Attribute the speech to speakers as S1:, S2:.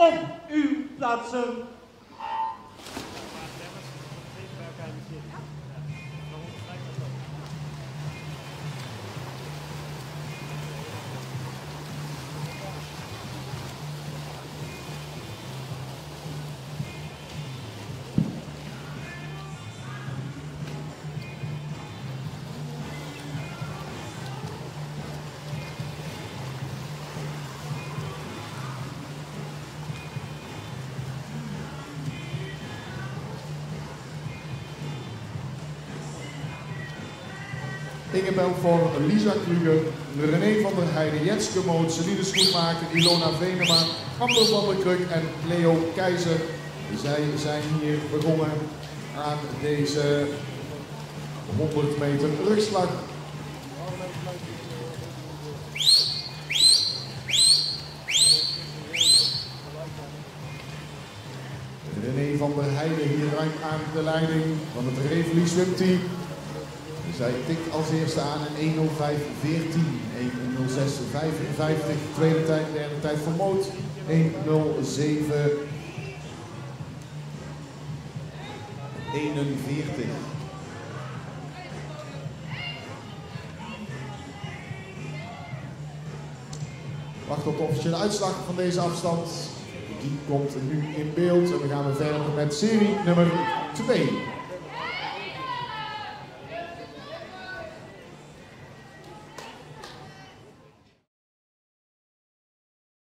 S1: op uw plaatsen.
S2: Ingebeld voor Lisa Kluger, René van der Heijden, Jetske Moot, Celine Schoenmaker, Ilona Venema, Amber van der Kruk en Leo Keizer. Zij zijn hier begonnen aan deze 100 meter rugslag. René van der Heijden hier ruim aan de leiding van het Revely Swim Team. Zij tikt als eerste aan in 1:05:14, 1:06:55, tweede tijd, derde tijd voor Moot, 1:07:41. Wacht op de officiële uitslag van deze afstand. Die komt nu in beeld en dan gaan we verder met serie nummer 2.